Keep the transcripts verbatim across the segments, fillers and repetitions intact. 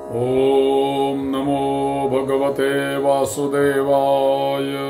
ओम नमो भगवते वासुदेवाय।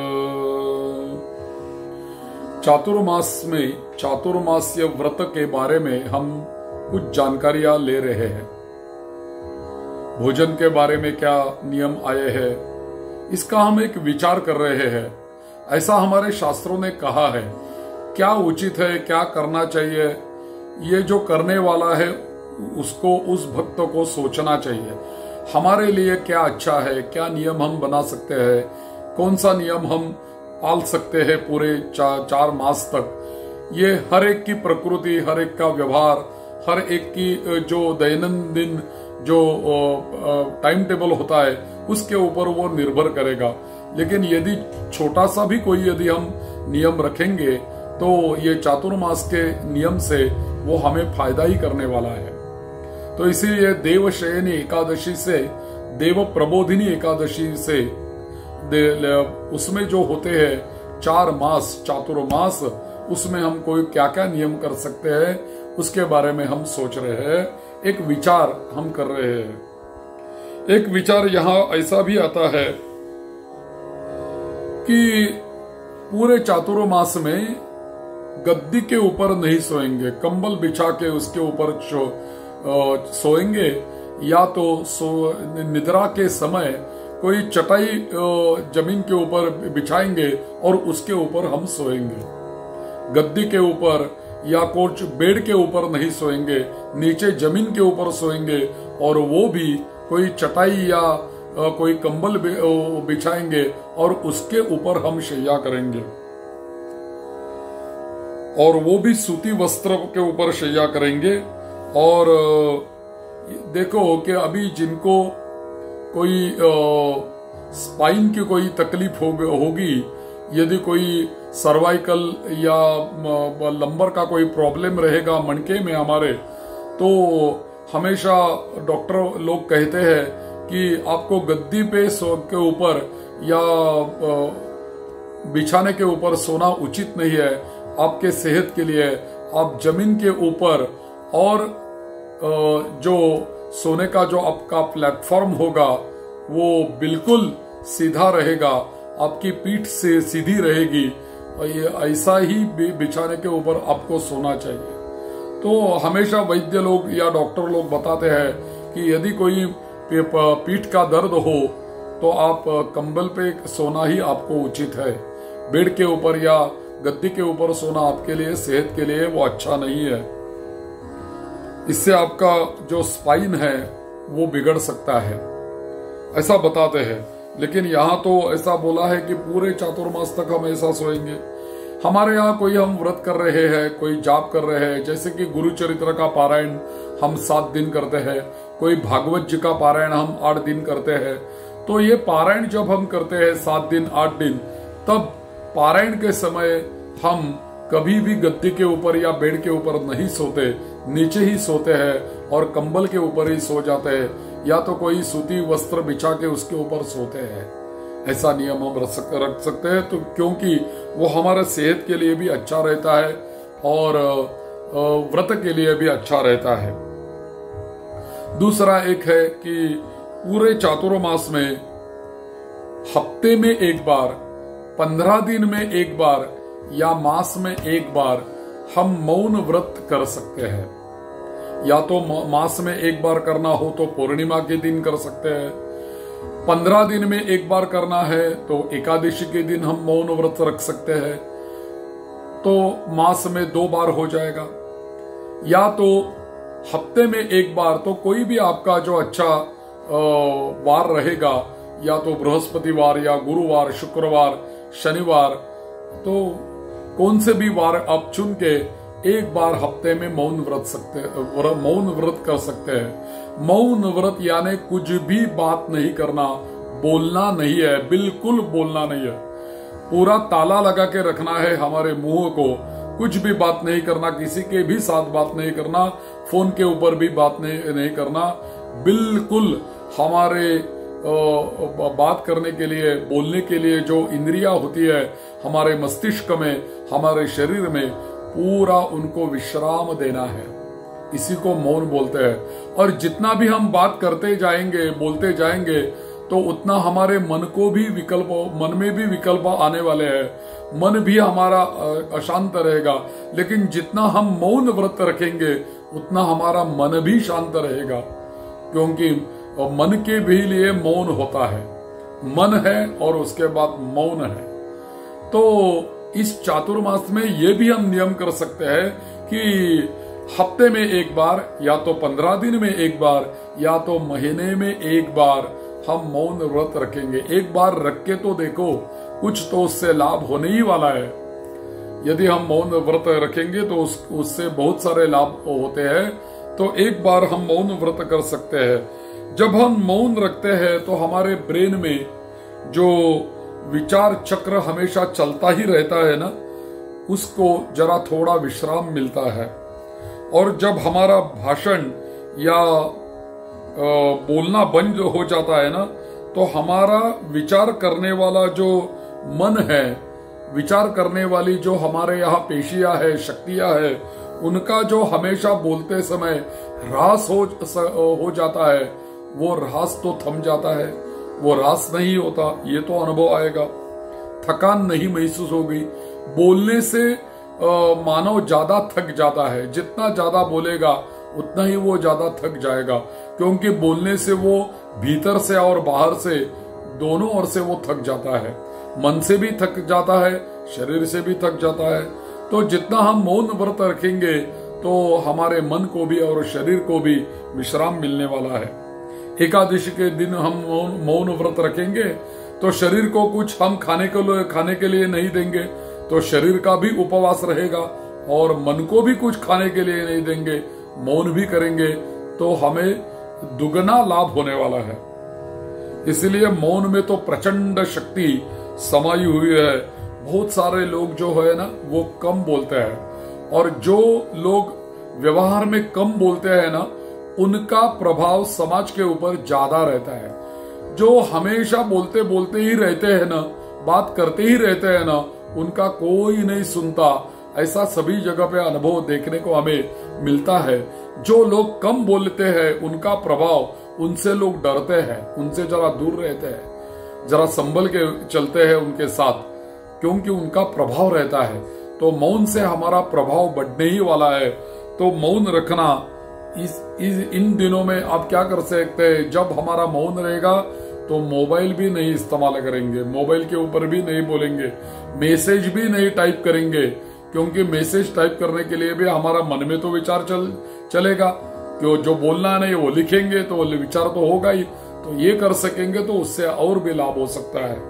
चातुर्मास में चातुर्मास्य व्रत के बारे में हम कुछ जानकारियां ले रहे हैं। भोजन के बारे में क्या नियम आए हैं, इसका हम एक विचार कर रहे हैं। ऐसा हमारे शास्त्रों ने कहा है, क्या उचित है, क्या करना चाहिए, ये जो करने वाला है उसको, उस भक्त को सोचना चाहिए। हमारे लिए क्या अच्छा है, क्या नियम हम बना सकते हैं, कौन सा नियम हम पाल सकते हैं पूरे चा, चार मास तक। ये हर एक की प्रकृति, हर एक का व्यवहार, हर एक की जो दैनंदिन जो टाइम टेबल होता है उसके ऊपर वो निर्भर करेगा। लेकिन यदि छोटा सा भी कोई यदि हम नियम रखेंगे तो ये चातुर्मास के नियम से वो हमें फायदा ही करने वाला है। तो इसीलिए देवशयनी एकादशी से देव प्रबोधिनी एकादशी से उसमें जो होते हैं चार मास चातुर्मास, उसमें हम कोई क्या क्या नियम कर सकते हैं उसके बारे में हम सोच रहे हैं, एक विचार हम कर रहे हैं। एक विचार यहाँ ऐसा भी आता है कि पूरे चातुर्मास में गद्दी के ऊपर नहीं सोएंगे, कंबल बिछा के उसके ऊपर सोएंगे, या तो सो निद्रा के समय कोई चटाई जमीन के ऊपर बिछाएंगे और उसके ऊपर हम सोएंगे। गद्दी के ऊपर या कुछ बेड के ऊपर नहीं सोएंगे, नीचे जमीन के ऊपर सोएंगे, और वो भी कोई चटाई या कोई कंबल बिछाएंगे और उसके ऊपर हम शैया करेंगे, और वो भी सूती वस्त्र के ऊपर शैया करेंगे। और देखो कि अभी जिनको कोई स्पाइन की कोई तकलीफ होगी, यदि कोई सर्वाइकल या लंबर का कोई प्रॉब्लम रहेगा मनके में हमारे, तो हमेशा डॉक्टर लोग कहते हैं कि आपको गद्दी पे सो के ऊपर या बिछाने के ऊपर सोना उचित नहीं है आपके सेहत के लिए। आप जमीन के ऊपर, और जो सोने का जो आपका प्लेटफॉर्म होगा वो बिल्कुल सीधा रहेगा, आपकी पीठ से सीधी रहेगी, और ये ऐसा ही बिछाने के ऊपर आपको सोना चाहिए। तो हमेशा वैद्य लोग या डॉक्टर लोग बताते हैं कि यदि कोई पीठ का दर्द हो तो आप कंबल पे सोना ही आपको उचित है। बेड के ऊपर या गद्दी के ऊपर सोना आपके लिए, सेहत के लिए वो अच्छा नहीं है। इससे आपका जो स्पाइन है वो बिगड़ सकता है, ऐसा बताते हैं। लेकिन यहाँ तो ऐसा बोला है कि पूरे चातुर्मास तक हम ऐसा सोएंगे। हमारे यहाँ कोई हम व्रत कर रहे हैं, कोई जाप कर रहे हैं, जैसे कि गुरु चरित्र का पारायण हम सात दिन करते हैं, कोई भागवत जी का पारायण हम आठ दिन करते हैं। तो ये पारायण जब हम करते हैं सात दिन आठ दिन, तब पारायण के समय हम कभी भी गद्दी के ऊपर या बेड के ऊपर नहीं सोते, नीचे ही सोते हैं और कंबल के ऊपर ही सो जाते हैं, या तो कोई सूती वस्त्र बिछा के उसके ऊपर सोते हैं। ऐसा नियम हम रख सकते हैं, तो क्योंकि वो हमारे सेहत के लिए भी अच्छा रहता है और व्रत के लिए भी अच्छा रहता है। दूसरा एक है कि पूरे चातुर्मास में हफ्ते में एक बार, पंद्रह दिन में एक बार या मास में एक बार हम मौन व्रत कर सकते हैं। या तो मास में एक बार करना हो तो पूर्णिमा के दिन कर सकते हैं, पंद्रह दिन में एक बार करना है तो एकादशी के दिन हम मौन व्रत रख सकते हैं, तो मास में दो बार हो जाएगा। या तो हफ्ते में एक बार, तो कोई भी आपका जो अच्छा वार रहेगा, या तो बृहस्पतिवार या गुरुवार, शुक्रवार, शनिवार, तो कौन से भी वार आप चुन के एक बार हफ्ते में मौन व्रत सकते मौन व्रत कर सकते हैं। मौन व्रत यानी कुछ भी बात नहीं करना, बोलना नहीं है, बिल्कुल बोलना नहीं है। पूरा ताला लगा के रखना है हमारे मुंह को, कुछ भी बात नहीं करना, किसी के भी साथ बात नहीं करना, फोन के ऊपर भी बात नहीं, नहीं करना। बिल्कुल हमारे बात करने के लिए, बोलने के लिए जो इंद्रियां होती है हमारे मस्तिष्क में, हमारे शरीर में, पूरा उनको विश्राम देना है। इसी को मौन बोलते हैं। और जितना भी हम बात करते जाएंगे, बोलते जाएंगे, तो उतना हमारे मन को भी विकल्प, मन में भी विकल्प आने वाले हैं, मन भी हमारा अशांत रहेगा। लेकिन जितना हम मौन व्रत रखेंगे उतना हमारा मन भी शांत रहेगा, क्योंकि मन के भी लिए मौन होता है। मन है और उसके बाद मौन है। तो इस चातुर्मास में ये भी हम नियम कर सकते हैं कि हफ्ते में एक बार, या तो पंद्रह दिन में एक बार, या तो महीने में एक बार हम मौन व्रत रखेंगे। एक बार रख के तो देखो, कुछ तो उससे लाभ होने ही वाला है। यदि हम मौन व्रत रखेंगे तो उस, उससे बहुत सारे लाभ होते हैं। तो एक बार हम मौन व्रत कर सकते हैं। जब हम मौन रखते हैं तो हमारे ब्रेन में जो विचार चक्र हमेशा चलता ही रहता है ना, उसको जरा थोड़ा विश्राम मिलता है। और जब हमारा भाषण या बोलना बंद हो जाता है ना, तो हमारा विचार करने वाला जो मन है, विचार करने वाली जो हमारे यहाँ पेशियां है, शक्तियां है, उनका जो हमेशा बोलते समय ह्रास हो, हो जाता है, वो ह्रास तो थम जाता है, वो ह्रास नहीं होता। ये तो अनुभव आएगा। थकान नहीं महसूस होगी। बोलने से मानव ज्यादा थक जाता है। जितना ज्यादा बोलेगा उतना ही वो ज्यादा थक जाएगा, क्योंकि बोलने से वो भीतर से और बाहर से दोनों ओर से वो थक जाता है। मन से भी थक जाता है, शरीर से भी थक जाता है। तो जितना हम मौन व्रत रखेंगे तो हमारे मन को भी और शरीर को भी विश्राम मिलने वाला है। एकादशी के दिन हम मौन व्रत रखेंगे तो शरीर को कुछ हम खाने को खाने के लिए नहीं देंगे, तो शरीर का भी उपवास रहेगा, और मन को भी कुछ खाने के लिए नहीं देंगे, मौन भी करेंगे, तो हमें दुगना लाभ होने वाला है। इसलिए मौन में तो प्रचंड शक्ति समाई हुई है। बहुत सारे लोग जो है ना वो कम बोलते हैं, और जो लोग व्यवहार में कम बोलते हैं ना, उनका प्रभाव समाज के ऊपर ज्यादा रहता है। जो हमेशा बोलते बोलते ही रहते हैं ना, बात करते ही रहते हैं ना, उनका कोई नहीं सुनता। ऐसा सभी जगह पे अनुभव देखने को हमें मिलता है। जो लोग कम बोलते हैं उनका प्रभाव, उनसे लोग डरते हैं, उनसे जरा दूर रहते हैं, जरा संभल के चलते हैं उनके साथ, क्योंकि उनका प्रभाव रहता है। तो मौन से हमारा प्रभाव बढ़ने ही वाला है। तो मौन रखना इस, इस इन दिनों में आप क्या कर सकते हैं, जब हमारा मौन रहेगा तो मोबाइल भी नहीं इस्तेमाल करेंगे, मोबाइल के ऊपर भी नहीं बोलेंगे, मैसेज भी नहीं टाइप करेंगे, क्योंकि मैसेज टाइप करने के लिए भी हमारा मन में तो विचार चल चलेगा कि जो बोलना नहीं वो लिखेंगे, तो विचार तो होगा ही। तो ये कर सकेंगे तो उससे और भी लाभ हो सकता है।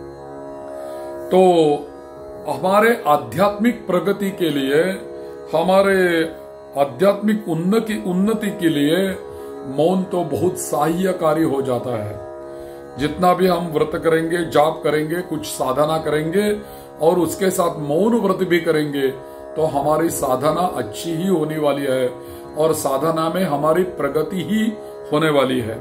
तो हमारे आध्यात्मिक प्रगति के लिए, हमारे आध्यात्मिक उन्नति उन्नति के लिए मौन तो बहुत सहायकारी हो जाता है। जितना भी हम व्रत करेंगे, जाप करेंगे, कुछ साधना करेंगे और उसके साथ मौन व्रत भी करेंगे, तो हमारी साधना अच्छी ही होने वाली है और साधना में हमारी प्रगति ही होने वाली है।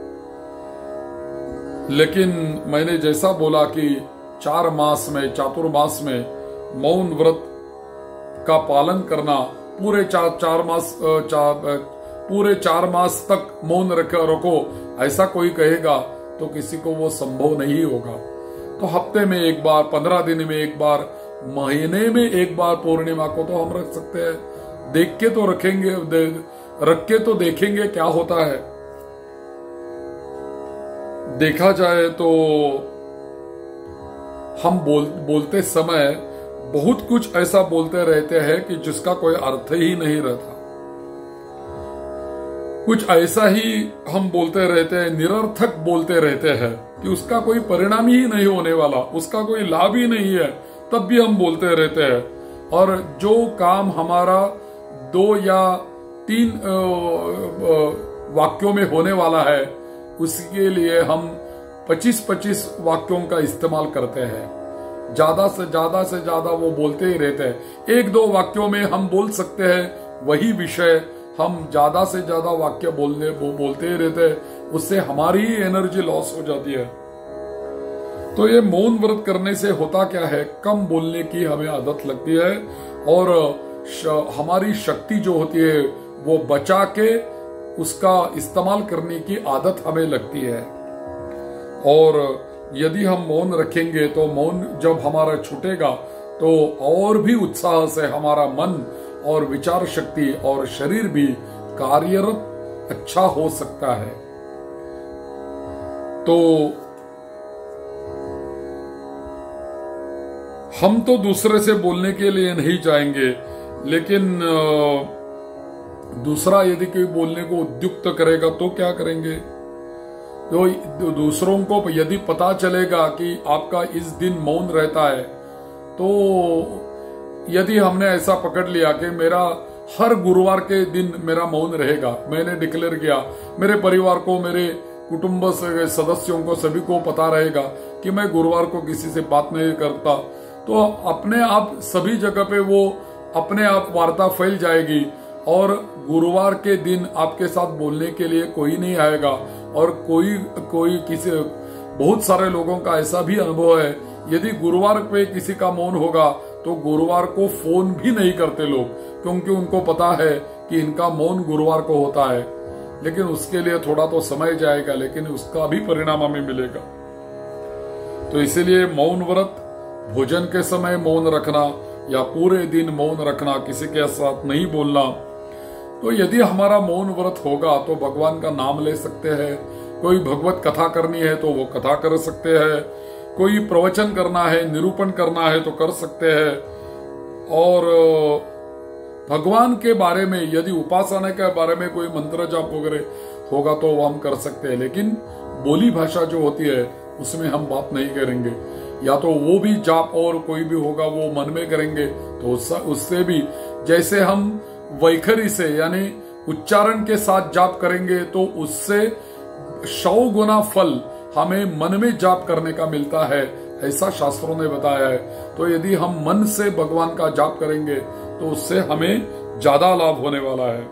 लेकिन मैंने जैसा बोला कि चार मास में, चातुर्मास में मौन व्रत का पालन करना, पूरे चार चार मास चार पूरे चार मास तक मौन रख रखो, ऐसा कोई कहेगा तो किसी को वो संभव नहीं होगा। तो हफ्ते में एक बार, पंद्रह दिन में एक बार, महीने में एक बार पूर्णिमा को तो हम रख सकते हैं। देख के तो रखेंगे, दे, रख के तो देखेंगे क्या होता है। देखा जाए तो हम बोल बोलते समय बहुत कुछ ऐसा बोलते रहते हैं कि जिसका कोई अर्थ ही नहीं रहता। कुछ ऐसा ही हम बोलते रहते हैं, निरर्थक बोलते रहते हैं कि उसका कोई परिणाम ही नहीं होने वाला, उसका कोई लाभ ही नहीं है, तब भी हम बोलते रहते हैं। और जो काम हमारा दो या तीन वाक्यों में होने वाला है, उसके लिए हम पच्चीस पच्चीस वाक्यों का इस्तेमाल करते हैं। ज्यादा से ज्यादा से ज्यादा वो बोलते ही रहते हैं। एक दो वाक्यों में हम बोल सकते हैं वही विषय, हम ज्यादा से ज्यादा वाक्य बोलने वो बोलते ही रहते हैं, उससे हमारी ही एनर्जी लॉस हो जाती है। तो ये मौन व्रत करने से होता क्या है, कम बोलने की हमें आदत लगती है और श, हमारी शक्ति जो होती है वो बचा के उसका इस्तेमाल करने की आदत हमें लगती है। और यदि हम मौन रखेंगे तो मौन जब हमारा छूटेगा तो और भी उत्साह से हमारा मन और विचार शक्ति और शरीर भी कार्यरत अच्छा हो सकता है। तो हम तो दूसरे से बोलने के लिए नहीं जाएंगे, लेकिन दूसरा यदि कोई बोलने को उद्युक्त करेगा तो क्या करेंगे? तो दूसरों को यदि पता चलेगा कि आपका इस दिन मौन रहता है, तो यदि हमने ऐसा पकड़ लिया कि मेरा हर गुरुवार के दिन मेरा मौन रहेगा, मैंने डिक्लेयर किया, मेरे परिवार को, मेरे कुटुंब सदस्यों को, सभी को पता रहेगा कि मैं गुरुवार को किसी से बात नहीं करता, तो अपने आप सभी जगह पे वो अपने आप वार्ता फैल जाएगी और गुरुवार के दिन आपके साथ बोलने के लिए कोई नहीं आएगा। और कोई कोई किसी बहुत सारे लोगों का ऐसा भी अनुभव है, यदि गुरुवार पे किसी का मौन होगा तो गुरुवार को फोन भी नहीं करते लोग, क्योंकि उनको पता है कि इनका मौन गुरुवार को होता है। लेकिन उसके लिए थोड़ा तो समय जाएगा, लेकिन उसका भी परिणाम हमें मिलेगा। तो इसीलिए मौन व्रत, भोजन के समय मौन रखना या पूरे दिन मौन रखना, किसी के साथ नहीं बोलना। तो यदि हमारा मौन व्रत होगा तो भगवान का नाम ले सकते हैं, कोई भगवत कथा करनी है तो वो कथा कर सकते हैं, कोई प्रवचन करना है, निरूपण करना है तो कर सकते हैं। और भगवान के बारे में यदि उपासना के बारे में कोई मंत्र जाप वगैरह होगा तो वो हम कर सकते हैं, लेकिन बोली भाषा जो होती है उसमें हम बात नहीं करेंगे। या तो वो भी जाप और कोई भी होगा वो मन में करेंगे, तो उससे भी जैसे हम वैखरी से यानी उच्चारण के साथ जाप करेंगे तो उससे सौ गुना फल हमें मन में जाप करने का मिलता है, ऐसा शास्त्रों ने बताया है। तो यदि हम मन से भगवान का जाप करेंगे तो उससे हमें ज्यादा लाभ होने वाला है।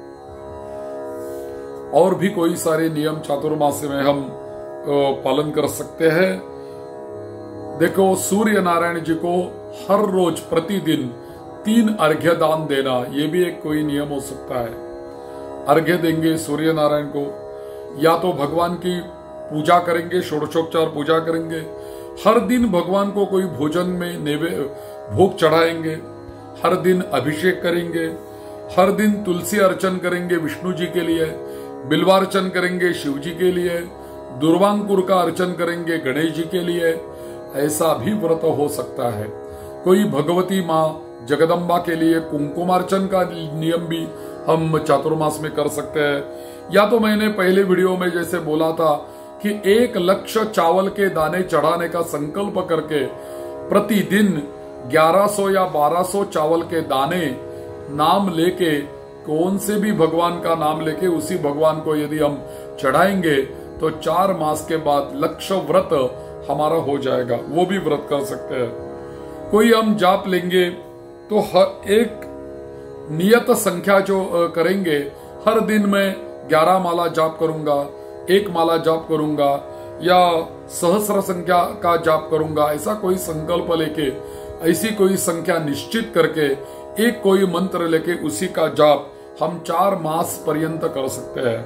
और भी कोई सारे नियम चातुर्मास में हम पालन कर सकते हैं। देखो, सूर्य नारायण जी को हर रोज प्रतिदिन तीन अर्घ्य दान देना, ये भी एक कोई नियम हो सकता है। अर्घ्य देंगे सूर्य नारायण को, या तो भगवान की पूजा करेंगे, षोडशोपचार पूजा करेंगे, हर दिन भगवान को कोई भोजन में नैवेद्य भोग चढ़ाएंगे, हर दिन अभिषेक करेंगे, हर दिन तुलसी अर्चन करेंगे विष्णु जी के लिए, बिल्वार्चन करेंगे शिव जी के लिए, दुर्वांकुर का अर्चन करेंगे गणेश जी के लिए। ऐसा भी व्रत हो सकता है। कोई भगवती माँ जगदम्बा के लिए कुंकुमार्चन का नियम भी हम चातुर्मास में कर सकते हैं। या तो मैंने पहले वीडियो में जैसे बोला था कि एक लक्ष्य चावल के दाने चढ़ाने का संकल्प करके प्रतिदिन ग्यारह सौ या बारह सौ चावल के दाने नाम लेके, कौन से भी भगवान का नाम लेके उसी भगवान को यदि हम चढ़ाएंगे तो चार मास के बाद लक्ष्य व्रत हमारा हो जाएगा। वो भी व्रत कर सकते हैं। कोई हम जाप लेंगे तो हर एक नियत संख्या जो करेंगे, हर दिन मैं ग्यारह माला जाप करूंगा, एक माला जाप करूंगा या सहस्र संख्या का जाप करूंगा, ऐसा कोई संकल्प लेके, ऐसी कोई संख्या निश्चित करके एक कोई मंत्र लेके उसी का जाप हम चार मास पर्यंत कर सकते हैं।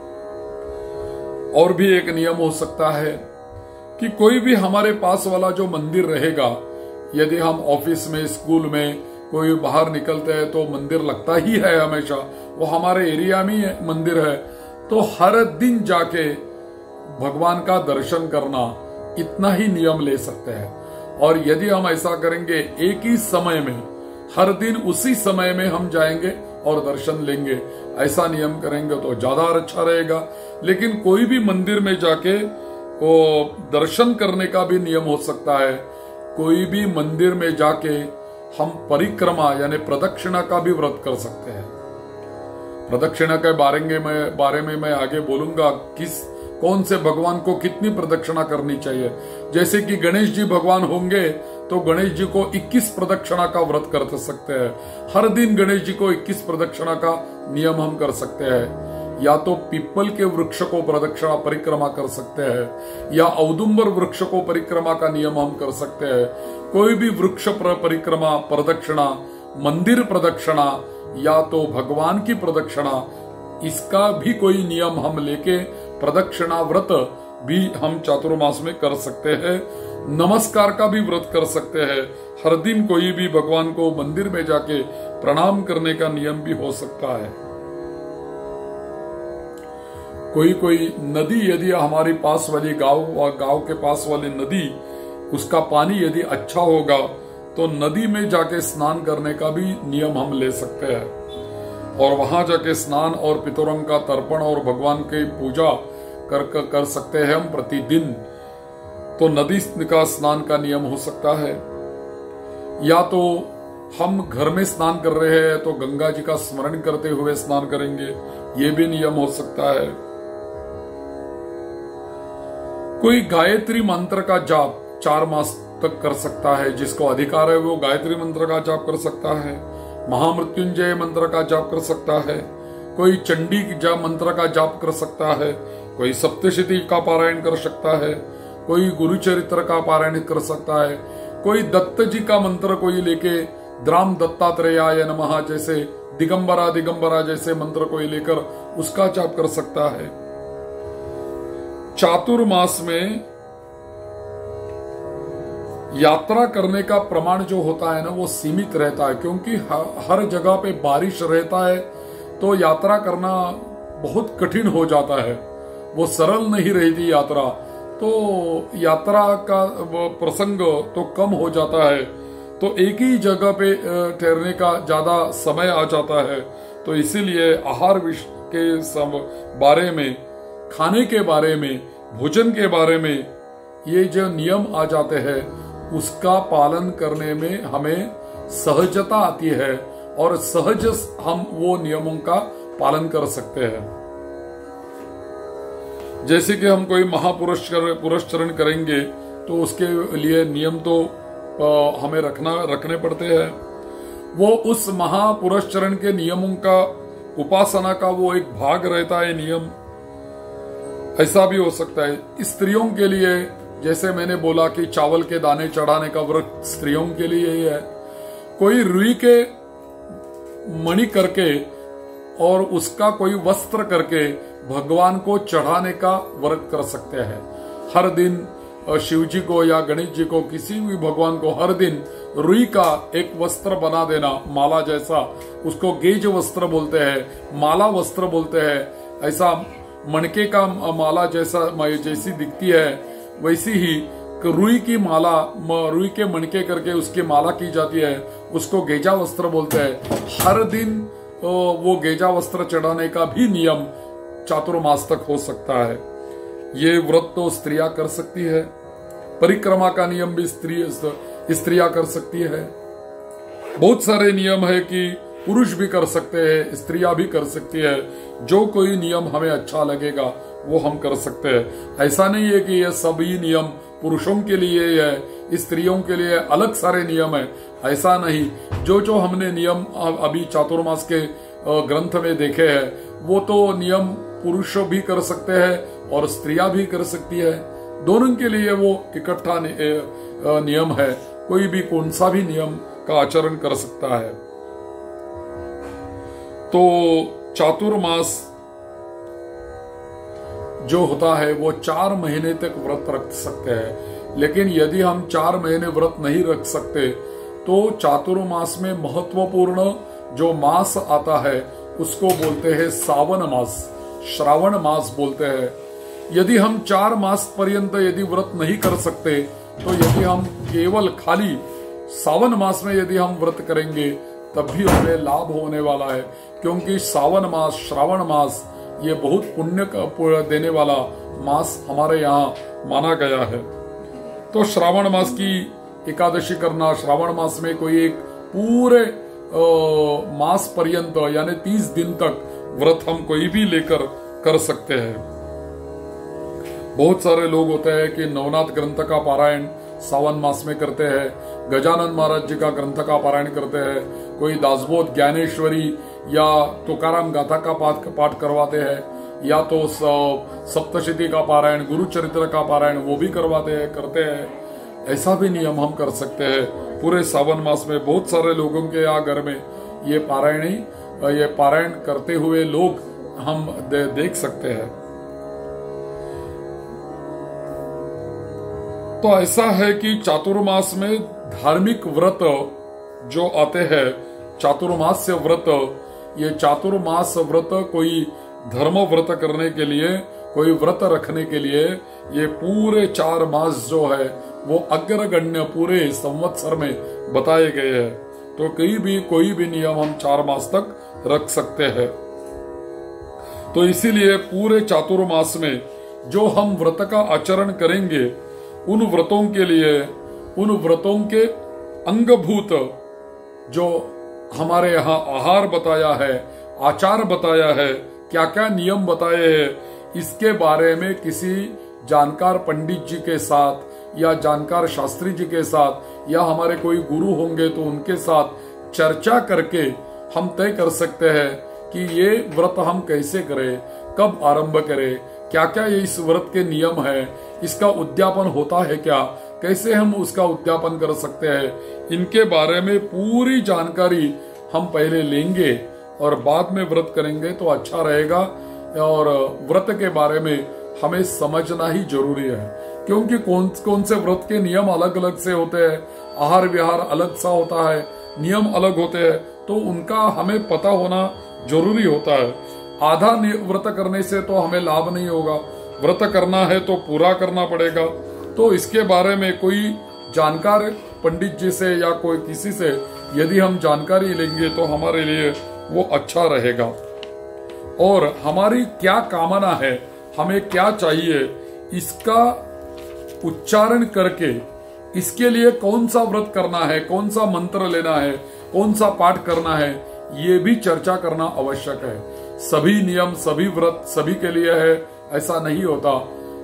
और भी एक नियम हो सकता है कि कोई भी हमारे पास वाला जो मंदिर रहेगा, यदि हम ऑफिस में, स्कूल में कोई बाहर निकलते हैं तो मंदिर लगता ही है हमेशा, वो हमारे एरिया में मंदिर है, तो हर दिन जाके भगवान का दर्शन करना, इतना ही नियम ले सकते हैं। और यदि हम ऐसा करेंगे एक ही समय में, हर दिन उसी समय में हम जाएंगे और दर्शन लेंगे, ऐसा नियम करेंगे तो ज्यादा अच्छा रहेगा। लेकिन कोई भी मंदिर में जाके वो दर्शन करने का भी नियम हो सकता है। कोई भी मंदिर में जाके हम परिक्रमा यानी प्रदक्षिणा का भी व्रत कर सकते हैं। प्रदक्षिणा के बारे में बारे में मैं आगे बोलूंगा, किस कौन से भगवान को कितनी प्रदक्षिणा करनी चाहिए। जैसे कि गणेश जी भगवान होंगे तो गणेश जी को इक्कीस प्रदक्षिणा का व्रत कर सकते हैं। हर दिन गणेश जी को इक्कीस प्रदक्षिणा का नियम हम कर सकते हैं। या तो पीपल के वृक्ष को प्रदक्षिणा परिक्रमा कर सकते हैं, या औदुंबर वृक्ष को परिक्रमा का नियम हम कर सकते हैं। कोई भी वृक्ष पर परिक्रमा प्रदक्षिणा मंदिर प्रदक्षिणा या तो भगवान की प्रदक्षिणा, इसका भी कोई नियम हम लेके प्रदक्षिणा व्रत भी हम चातुर्मास में कर सकते हैं। नमस्कार का भी व्रत कर सकते हैं। हर दिन कोई भी भगवान को मंदिर में जाके प्रणाम करने का नियम भी हो सकता है। कोई कोई नदी यदि हमारी पास वाली गांव गांव के पास वाली नदी, उसका पानी यदि अच्छा होगा तो नदी में जाके स्नान करने का भी नियम हम ले सकते हैं और वहां जाके स्नान और पितरों का तर्पण और भगवान की पूजा कर कर, कर सकते हैं हम प्रतिदिन। तो नदी का स्नान का नियम हो सकता है, या तो हम घर में स्नान कर रहे हैं तो गंगा जी का स्मरण करते हुए स्नान करेंगे, ये भी नियम हो सकता है। कोई गायत्री मंत्र का जाप चार मास तक कर सकता है, जिसको अधिकार है वो गायत्री मंत्र का जाप कर सकता है, महामृत्युंजय मंत्र का जाप कर सकता है, कोई चंडी जाप मंत्र का जाप कर सकता है, कोई सप्तशती का पारायण कर सकता है, कोई गुरु चरित्र का पारायण कर सकता है, कोई दत्त जी का मंत्र कोई लेके द्राम दत्तात्रेयाय नमः जैसे दिगंबरा दिगंबरा जैसे मंत्र कोई लेकर उसका जाप कर सकता है। चातुर्मास में यात्रा करने का प्रमाण जो होता है ना वो सीमित रहता है, क्योंकि हर जगह पे बारिश रहता है तो यात्रा करना बहुत कठिन हो जाता है, वो सरल नहीं रहती यात्रा। तो यात्रा का प्रसंग तो कम हो जाता है, तो एक ही जगह पे ठहरने का ज्यादा समय आ जाता है। तो इसीलिए आहार विषय के सब बारे में, खाने के बारे में, भोजन के बारे में ये जो नियम आ जाते हैं उसका पालन करने में हमें सहजता आती है और सहज हम वो नियमों का पालन कर सकते हैं। जैसे कि हम कोई महापुरुष पुरस्चरण करेंगे तो उसके लिए नियम तो हमें रखना रखने पड़ते हैं। वो उस महापुरस्चरण के नियमों का, उपासना का वो एक भाग रहता है नियम। ऐसा भी हो सकता है स्त्रियों के लिए, जैसे मैंने बोला कि चावल के दाने चढ़ाने का व्रत स्त्रियों के लिए ही है। कोई रुई के मणि करके और उसका कोई वस्त्र करके भगवान को चढ़ाने का व्रत कर सकते हैं। हर दिन शिव जी को या गणेश जी को, किसी भी भगवान को हर दिन रुई का एक वस्त्र बना देना, माला जैसा, उसको गेज वस्त्र बोलते हैं, माला वस्त्र बोलते हैं। ऐसा मणके का माला जैसा जैसी दिखती है वैसी ही रुई की माला, रुई के मणके करके उसकी माला की जाती है, उसको गेजा वस्त्र बोलते हैं। हर दिन वो गेजा वस्त्र चढ़ाने का भी नियम चातुर्मास तक हो सकता है। ये व्रत तो स्त्रियां कर सकती है। परिक्रमा का नियम भी स्त्री स्त्रियां कर सकती है। बहुत सारे नियम है कि पुरुष भी कर सकते हैं, स्त्रियां भी कर सकती है। जो कोई नियम हमें अच्छा लगेगा वो हम कर सकते हैं। ऐसा नहीं है कि ये सभी नियम पुरुषों के लिए है, स्त्रियों के लिए अलग सारे नियम है, ऐसा नहीं। जो जो हमने नियम अभी चातुर्मास के ग्रंथ में देखे हैं वो तो नियम पुरुष भी कर सकते हैं और स्त्रियां भी कर सकती है। दोनों के लिए वो इकट्ठा नियम है, कोई भी कौन सा भी नियम का आचरण कर सकता है। तो चातुर्मास जो होता है वो चार महीने तक व्रत रख सकते हैं, लेकिन यदि हम चार महीने व्रत नहीं रख सकते तो चातुर्मास में महत्वपूर्ण जो मास आता है उसको बोलते हैं सावन मास, श्रावण मास बोलते हैं। यदि हम चार मास पर्यंत यदि व्रत नहीं कर सकते तो यदि हम केवल खाली सावन मास में यदि हम व्रत करेंगे तब भी हमें लाभ होने वाला है, क्योंकि सावन मास, श्रावण मास ये बहुत पुण्य देने वाला मास हमारे यहाँ माना गया है। तो श्रावण मास की एकादशी करना, श्रावण मास में कोई एक पूरे आ, मास पर्यंत यानी तीस दिन तक व्रत हम कोई भी लेकर कर सकते हैं। बहुत सारे लोग होते हैं कि नवनाथ ग्रंथ का पारायण सावन मास में करते हैं, गजानन महाराज जी का ग्रंथ का पारायण करते हैं, कोई दासबोध, ज्ञानेश्वरी या तुकाराम गाथा का पाठ पाठ करवाते हैं, या तो सप्तशती का पारायण, गुरु चरित्र का पारायण वो भी करवाते हैं करते हैं। ऐसा भी नियम हम कर सकते हैं। पूरे सावन मास में बहुत सारे लोगों के यहाँ घर में ये पारायणी ये पारायण करते हुए लोग हम दे, देख सकते हैं। तो ऐसा है कि चातुर्मास में धार्मिक व्रत जो आते हैं, चातुर्मास्य व्रत, ये चातुर्मास व्रत कोई धर्म व्रत करने के लिए, कोई व्रत रखने के लिए ये पूरे चार मास जो है वो अग्रगण्य पूरे संवत्सर में बताए गए हैं। तो कहीं भी कोई भी नियम हम चार मास तक रख सकते हैं। तो इसीलिए पूरे चातुर्मास में जो हम व्रत का आचरण करेंगे, उन व्रतों के लिए, उन व्रतों के अंगभूत जो हमारे यहाँ आहार बताया है, आचार बताया है, क्या क्या नियम बताए हैं, इसके बारे में किसी जानकार पंडित जी के साथ या जानकार शास्त्री जी के साथ या हमारे कोई गुरु होंगे तो उनके साथ चर्चा करके हम तय कर सकते हैं कि ये व्रत हम कैसे करें, कब आरंभ करें, क्या क्या ये इस व्रत के नियम है, इसका उद्यापन होता है क्या, कैसे हम उसका उद्यापन कर सकते हैं, इनके बारे में पूरी जानकारी हम पहले लेंगे और बाद में व्रत करेंगे तो अच्छा रहेगा। और व्रत के बारे में हमें समझना ही जरूरी है, क्योंकि कौन कौन से व्रत के नियम अलग अलग से होते हैं, आहार विहार अलग सा होता है, नियम अलग होते हैं, तो उनका हमें पता होना जरूरी होता है। आधा व्रत करने से तो हमें लाभ नहीं होगा, व्रत करना है तो पूरा करना पड़ेगा। तो इसके बारे में कोई जानकार पंडित जी से या कोई किसी से यदि हम जानकारी लेंगे तो हमारे लिए वो अच्छा रहेगा। और हमारी क्या कामना है, हमें क्या चाहिए, इसका उच्चारण करके इसके लिए कौन सा व्रत करना है, कौन सा मंत्र लेना है, कौन सा पाठ करना है, ये भी चर्चा करना आवश्यक है। सभी नियम सभी व्रत सभी के लिए है ऐसा नहीं होता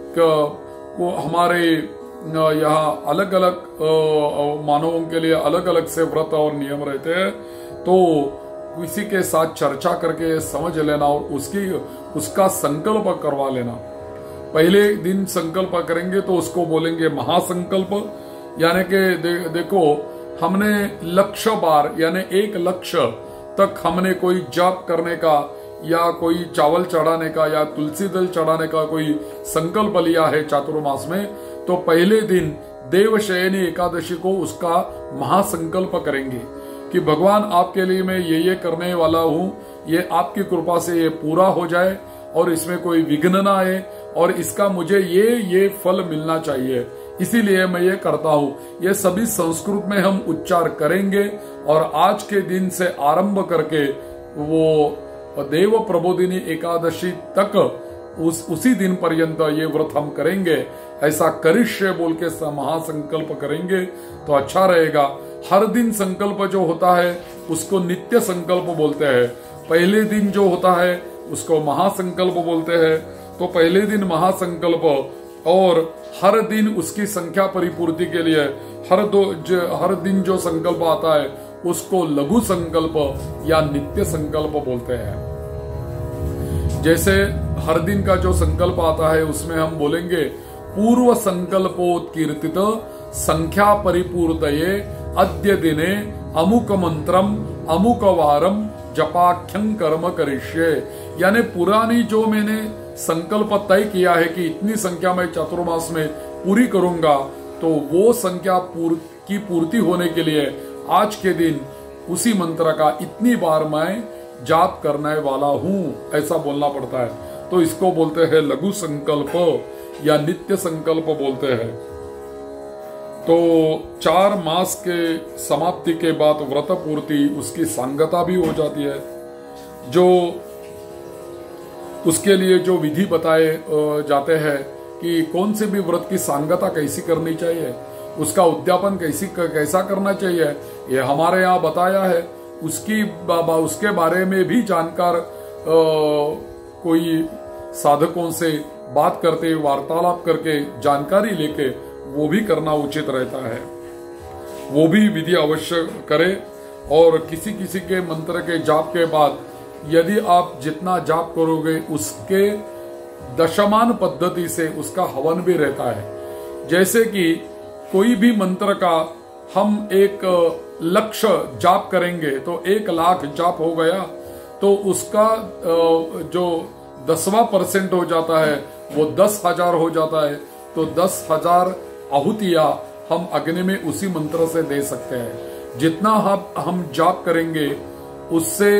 कि हमारे यहाँ अलग अलग मानवों के लिए अलग अलग से व्रत और नियम रहते हैं। तो किसी के साथ चर्चा करके समझ लेना और उसकी उसका संकल्प करवा लेना। पहले दिन संकल्प करेंगे तो उसको बोलेंगे महासंकल्प, यानी कि दे, देखो हमने लक्ष्य बार यानी एक लक्ष्य तक हमने कोई जाप करने का या कोई चावल चढ़ाने का या तुलसी दल चढ़ाने का कोई संकल्प लिया है चातुर्मास में, तो पहले दिन देवशयनी एकादशी को उसका महासंकल्प करेंगे कि भगवान आपके लिए मैं ये ये करने वाला हूँ, ये आपकी कृपा से ये पूरा हो जाए और इसमें कोई विघ्न ना आए और इसका मुझे ये ये फल मिलना चाहिए, इसीलिए मैं ये करता हूँ। ये सभी संस्कृत में हम उच्चार करेंगे और आज के दिन से आरंभ करके वो देव प्रबोधिनी एकादशी तक उस उसी दिन पर्यंत ये व्रत हम करेंगे। ऐसा करिष्य बोल के महासंकल्प करेंगे तो अच्छा रहेगा। हर दिन संकल्प जो होता है उसको नित्य संकल्प बोलते हैं। पहले दिन जो होता है उसको महासंकल्प बोलते हैं। तो पहले दिन महासंकल्प और हर दिन उसकी संख्या परिपूर्ति के लिए हर दो हर दिन जो संकल्प आता है उसको लघु संकल्प या नित्य संकल्प बोलते हैं। जैसे हर दिन का जो संकल्प आता है उसमें हम बोलेंगे पूर्व संकल्पोत्कीर्तित संख्या परिपूर्तये अद्य दिने अमुक मंत्रम अमुक वारम जपाख्यं कर्म करिष्ये, यानी पुरानी जो मैंने संकल्प तय किया है कि इतनी संख्या में चातुर्मास में पूरी करूंगा, तो वो संख्या पूर, की पूर्ति होने के लिए आज के दिन उसी मंत्र का इतनी बार मैं जाप करने वाला हूं, ऐसा बोलना पड़ता है। तो इसको बोलते हैं लघु संकल्प या नित्य संकल्प बोलते हैं। तो चार मास के समाप्ति के बाद व्रत पूर्ति उसकी सांगता भी हो जाती है। जो उसके लिए जो विधि बताए जाते हैं कि कौन से भी व्रत की सांगता कैसी करनी चाहिए, उसका उद्यापन कैसी कैसा करना चाहिए, ये हमारे यहाँ बताया है। उसकी उसके बारे में भी जानकार आ, कोई साधकों से बात करते वार्तालाप करके जानकारी लेके वो भी करना उचित रहता है। वो भी विधि अवश्य करे। और किसी किसी के मंत्र के जाप के बाद यदि आप जितना जाप करोगे उसके दशमान पद्धति से उसका हवन भी रहता है। जैसे कि कोई भी मंत्र का हम एक लक्ष्य जाप करेंगे तो एक लाख जाप हो गया, तो उसका जो दसवां परसेंट हो जाता है वो दस हजार हो जाता है। तो दस हजार आहुतियां हम अग्नि में उसी मंत्र से दे सकते हैं। जितना हम हम जाप करेंगे उससे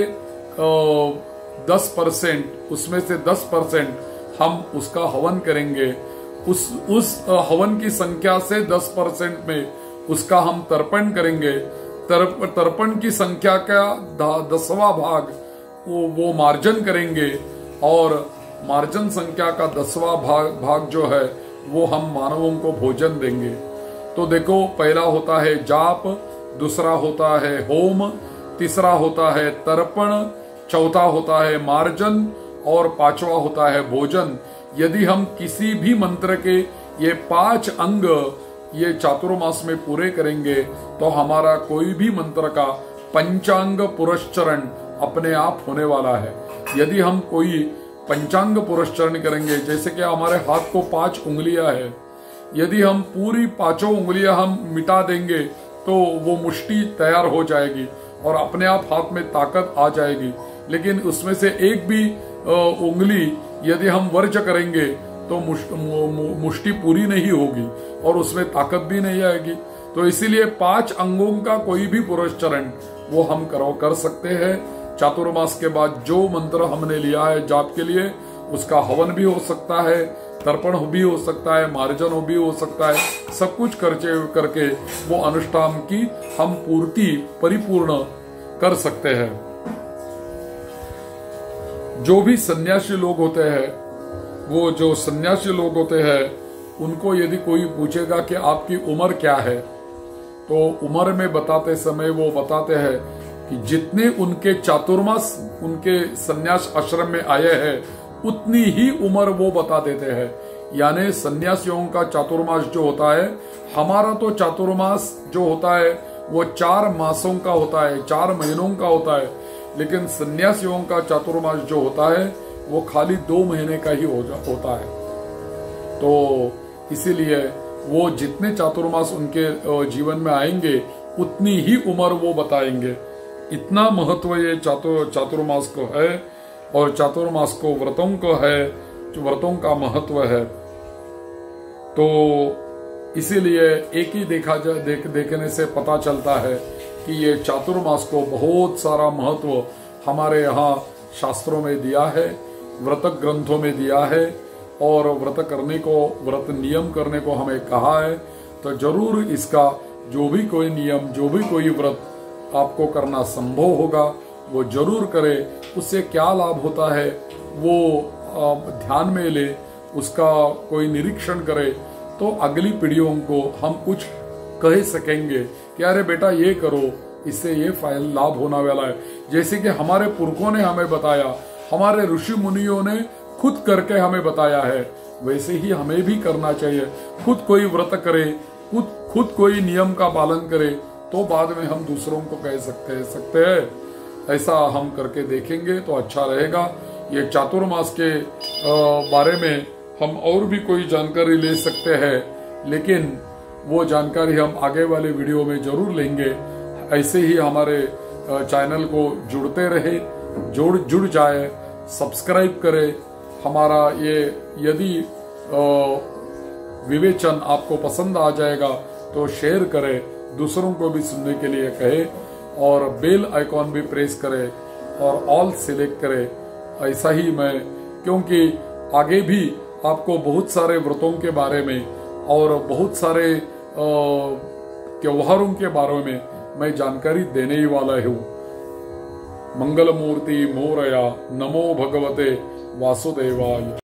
दस परसेंट, उसमें से दस परसेंट हम उसका हवन करेंगे। उस उस हवन की संख्या से दस परसेंट में उसका हम तर्पण करेंगे। तर्प, तर्पण की संख्या का दसवां भाग वो वो मार्जन करेंगे, और मार्जन संख्या का दसवां भाग भाग जो है वो हम मानवों को भोजन देंगे। तो देखो, पहला होता है जाप, दूसरा होता है होम, तीसरा होता है तर्पण, चौथा होता है मार्जन, और पांचवा होता है भोजन। यदि हम किसी भी मंत्र के ये पांच अंग ये चातुर्मास में पूरे करेंगे तो हमारा कोई भी मंत्र का पंचांग पुरस्चरण अपने आप होने वाला है। यदि हम कोई पंचांग पुरस्चरण करेंगे, जैसे कि हमारे हाथ को पांच उंगलियां है, यदि हम पूरी पांचों उंगलियां हम मिटा देंगे तो वो मुष्टि तैयार हो जाएगी और अपने आप हाथ में ताकत आ जाएगी। लेकिन उसमें से एक भी उंगली यदि हम वर्ज करेंगे तो मुष्टि पूरी नहीं होगी और उसमें ताकत भी नहीं आएगी। तो इसीलिए पांच अंगों का कोई भी पुरस्चरण वो हम करो कर सकते हैं। चातुर्मास के बाद जो मंत्र हमने लिया है जाप के लिए, उसका हवन भी हो सकता है, तर्पण भी हो सकता है, मार्जन भी हो सकता है। सब कुछ करके करके वो अनुष्ठान की हम पूर्ति परिपूर्ण कर सकते हैं। जो भी सन्यासी लोग होते हैं, वो जो सन्यासी लोग होते हैं उनको यदि कोई पूछेगा कि आपकी उम्र क्या है, तो उम्र में बताते समय वो बताते हैं कि जितने उनके चातुर्मास उनके सन्यास आश्रम में आए हैं उतनी ही उम्र वो बता देते हैं। यानी सन्यासियों का चातुर्मास जो होता है, हमारा तो चातुर्मास जो होता है वो चार मासों का होता है, चार महीनों का होता है, लेकिन सन्यासियों का चातुर्मास जो होता है वो खाली दो महीने का ही हो जा, होता है। तो इसीलिए वो जितने चातुर्मास उनके जीवन में आएंगे उतनी ही उम्र वो बताएंगे। इतना महत्व ये चातुर चातुर्मास को है, और चातुर्मास को व्रतों को है, जो व्रतों का महत्व है। तो इसीलिए एक ही देखा जा देख देखने से पता चलता है कि ये चातुर्मास को बहुत सारा महत्व हमारे यहाँ शास्त्रों में दिया है, व्रत ग्रंथों में दिया है, और व्रत करने को, व्रत नियम करने को हमें कहा है। तो जरूर इसका जो भी कोई नियम, जो भी कोई व्रत आपको करना संभव होगा वो जरूर करे। उससे क्या लाभ होता है वो ध्यान में ले, उसका कोई निरीक्षण करे, तो अगली पीढ़ियों को हम कुछ कह सकेंगे कि अरे बेटा ये करो, इससे ये फायदा लाभ होने वाला है। जैसे कि हमारे पुरखों ने हमें बताया, हमारे ऋषि मुनियों ने खुद करके हमें बताया है, वैसे ही हमें भी करना चाहिए। खुद कोई व्रत करे, खुद खुद कोई नियम का पालन करे, तो बाद में हम दूसरों को कह सकते सकते हैं। ऐसा हम करके देखेंगे तो अच्छा रहेगा। ये चातुर्मास के बारे में हम और भी कोई जानकारी ले सकते हैं, लेकिन वो जानकारी हम आगे वाले वीडियो में जरूर लेंगे। ऐसे ही हमारे चैनल को जुड़ते रहे, जुड़ जुड़ जाए, सब्सक्राइब करें। हमारा ये यदि विवेचन आपको पसंद आ जाएगा तो शेयर करें, दूसरों को भी सुनने के लिए कहे, और बेल आइकॉन भी प्रेस करें और ऑल सिलेक्ट करें। ऐसा ही मैं, क्योंकि आगे भी आपको बहुत सारे व्रतों के बारे में और बहुत सारे त्योहारों के बारे में मैं जानकारी देने ही वाला हूँ। मंगल मूर्ति मोरया, नमो भगवते वासुदेवाय।